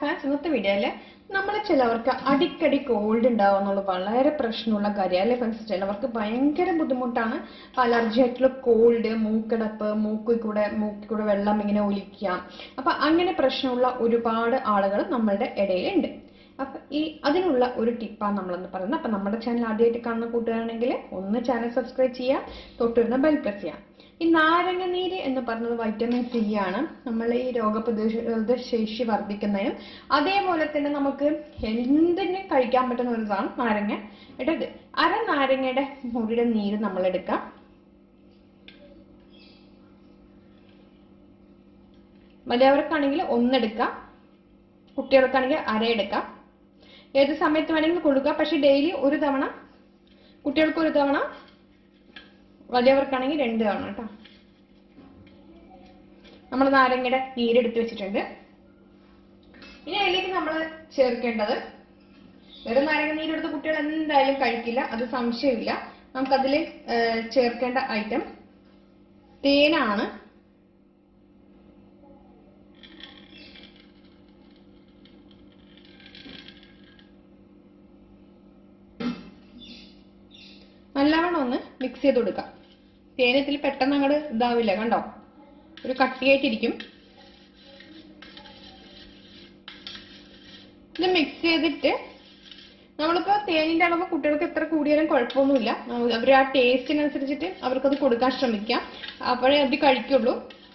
Fans ഇന്നത്തെ വീഡിയോയില് നമ്മളെ ചിലവർക്ക് അടിക്കടി കോൾഡ് ഉണ്ടാവുന്നുള്ള വളരെ പ്രശ്നമുള്ള കാര്യം അല്ലേ ഫ്രണ്ട്സ്. ചിലവർക്ക് ഭയങ്കര ബുദ്ധിമുട്ടാണ് അലർജി ആയിട്ടുള്ള കോൾഡ്, മൂക്കടപ്പ്, മൂക്കിൽ കൂടെ വെള്ളം ഇങ്ങനെ ഒലിക്കാം. അപ്പൊ അങ്ങനെ പ്രശ്നമുള്ള ഒരുപാട് ആളുകൾ നമ്മളുടെ ഇടയിലുണ്ട്. അപ്പൊ അതിനുള്ള ഒരു ടിപ്പാണ് നമ്മളെന്ന് പറയുന്നത്. അപ്പൊ നമ്മുടെ ചാനൽ ആദ്യമായിട്ട് കാണുന്ന കൂട്ടുകാരാണെങ്കിൽ ഒന്ന് ചാനൽ സബ്സ്ക്രൈബ് ചെയ്യാം, തൊട്ടുവരുന്ന ബെൽ പ്രസ് ചെയ്യാം. ഈ നാരങ്ങ നീര് എന്ന് പറയുന്നത് വൈറ്റമിൻ സി ആണ്. നമ്മൾ ഈ രോഗപ്രതിരോധ ശേഷി വർദ്ധിക്കുന്നതിനും അതേപോലെ തന്നെ നമുക്ക് എന്തിനും കഴിക്കാൻ പറ്റുന്ന ഒരു ഇതാണ് നാരങ്ങ. ഇടത് അര നാരങ്ങയുടെ മുറിയുടെ നീര് നമ്മൾ എടുക്കാം. വലിയവർക്കാണെങ്കിൽ ഒന്നെടുക്കാം, കുട്ടികൾക്കാണെങ്കിൽ അര എടുക്കാം. ഏത് സമയത്ത് വേണമെങ്കിലും കൊടുക്കുക. പക്ഷെ ഡെയിലി ഒരു തവണ, കുട്ടികൾക്ക് ഒരു തവണ, വലിയവർക്കാണെങ്കിൽ 2 തവണ കേട്ടോ. നമ്മൾ നാരങ്ങയുടെ നീരെടുത്ത് വെച്ചിട്ടുണ്ട്. ഇനി അതിലേക്ക് നമ്മൾ ചേർക്കേണ്ടത്, വെറും നാരങ്ങ നീരെടുത്ത് കുട്ടികൾ എന്തായാലും കഴിക്കില്ല, അത് സംശയമില്ല. നമുക്കതിൽ ചേർക്കേണ്ട ഐറ്റം തേനാണ്. നല്ലവണ്ണം ഒന്ന് മിക്സ് ചെയ്ത് കൊടുക്കാം. തേനത്തിൽ പെട്ടെന്ന് അങ്ങോട്ട് ഇതാവില്ല, കണ്ടോ, ഒരു കട്ടിയായിട്ടിരിക്കും. ഇത് മിക്സ് ചെയ്തിട്ട് നമ്മളിപ്പോ തേനിന്റെ അളവ് കുട്ടികൾക്ക് എത്ര കൂടിയാലും കുഴപ്പമൊന്നുമില്ല. അവർ ആ ടേസ്റ്റിനനുസരിച്ചിട്ട് അവർക്കത് കൊടുക്കാൻ ശ്രമിക്കാം, അപ്പോഴേ അത് കഴിക്കുള്ളൂ.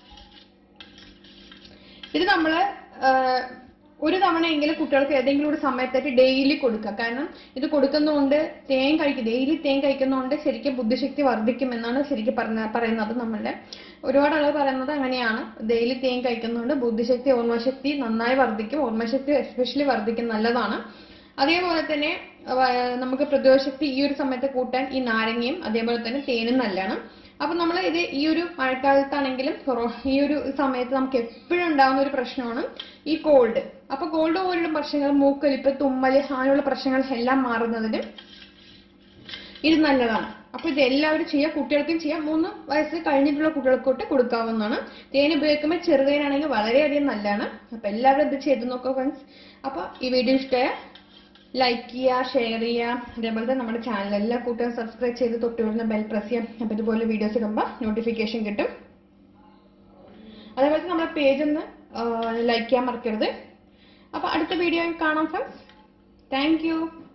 ഇത് നമ്മള് ഒരു തവണയെങ്കിലും കുട്ടികൾക്ക് ഏതെങ്കിലും ഒരു സമയത്തായിട്ട് ഡെയിലി കൊടുക്കുക. കാരണം ഇത് കൊടുക്കുന്നതുകൊണ്ട് ഡെയിലി തേൻ കഴിക്കുന്നതുകൊണ്ട് ശരിക്കും ബുദ്ധിശക്തി വർദ്ധിക്കും എന്നാണ് ശരിക്കും പറയുന്നത്. നമ്മളുടെ ഒരുപാട് ആളുകൾ പറയുന്നത് അങ്ങനെയാണ്. ഡെയിലി തേൻ കഴിക്കുന്നതുകൊണ്ട് ബുദ്ധിശക്തി, ഓർമ്മശക്തി നന്നായി വർദ്ധിക്കും. ഓർമ്മശക്തി എസ്പെഷ്യലി വർദ്ധിക്കും, നല്ലതാണ്. അതേപോലെ തന്നെ നമുക്ക് പ്രതിരോധശക്തി ഈ ഒരു സമയത്ത് കൂട്ടാൻ ഈ നാരങ്ങയും അതേപോലെ തന്നെ തേനും നല്ലതാണ്. അപ്പൊ നമ്മൾ ഇത് ഈ ഒരു മഴക്കാലത്താണെങ്കിലും ഈ ഒരു സമയത്ത് നമുക്ക് എപ്പോഴും ഉണ്ടാകുന്ന ഒരു പ്രശ്നമാണ് ഈ കോൾഡ്. അപ്പൊ കോൾഡ് പോലുള്ള പ്രശ്നങ്ങൾ, മൂക്കൊലിപ്പ്, തുമ്മല്, അങ്ങനെയുള്ള പ്രശ്നങ്ങൾ എല്ലാം മാറുന്നതിന് ഇത് നല്ലതാണ്. അപ്പൊ ഇത് എല്ലാവരും ചെയ്യാം, കുട്ടികൾക്കും ചെയ്യാം. 3 വയസ്സ് കഴിഞ്ഞിട്ടുള്ള കുട്ടികൾക്കൊട്ട് കൊടുക്കാവുന്നതാണ്. തേൻ ഉപയോഗിക്കുമ്പോൾ ചെറുതേനാണെങ്കിൽ വളരെയധികം നല്ലതാണ്. അപ്പൊ എല്ലാവരും ഇത് ചെയ്ത് നോക്കുക ഫ്രണ്ട്സ്. അപ്പൊ ഈ വീഡിയോ ഇഷ്ടമായ ലൈക്ക് ചെയ്യുക, ഷെയർ ചെയ്യുക. അതേപോലെ തന്നെ നമ്മുടെ ചാനൽ എല്ലാ കൂട്ടുകാരും സബ്സ്ക്രൈബ് ചെയ്ത് തൊട്ടുവരുന്ന ബെൽ പ്രസ് ചെയ്യാം. അപ്പൊ ഇതുപോലെ വീഡിയോസ് ഇടുമ്പോൾ നോട്ടിഫിക്കേഷൻ കിട്ടും. അതേപോലെ നമ്മുടെ പേജ് ഒന്ന് ലൈക്ക് ചെയ്യാൻ മറക്കരുത്. അപ്പൊ അടുത്ത വീഡിയോയിൽ കാണാം ഫ്രണ്ട്സ്. Thank you.